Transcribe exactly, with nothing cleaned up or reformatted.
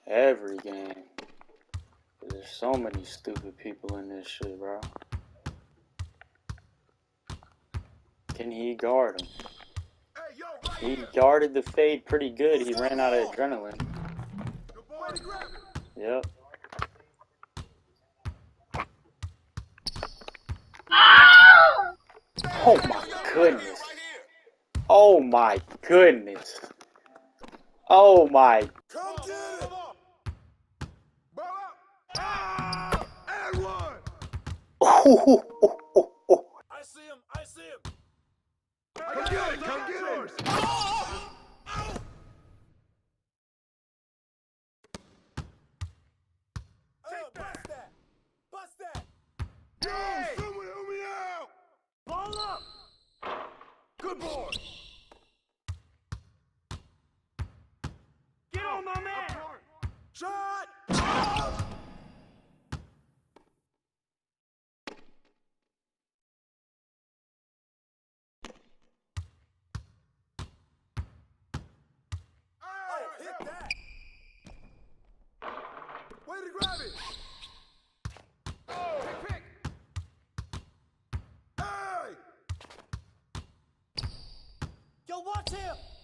Every game. There's so many stupid people in this shit, bro. Can he guard him? He guarded the fade pretty good. He ran out of adrenaline. Yep. Oh my goodness. Oh my goodness. Oh my. Come get it. Ah, and one. Oh, oh, oh, oh. I see him. I see him. Come get it. Come get it. Oh, oh. Take bust that. Bust that. Yo, hey. Someone help me out. Ball up. Good boy. Get on, my man. Shot. Oh. Oh, hit that. Way to grab it. Oh, pick, pick. Hey. Yo, watch him.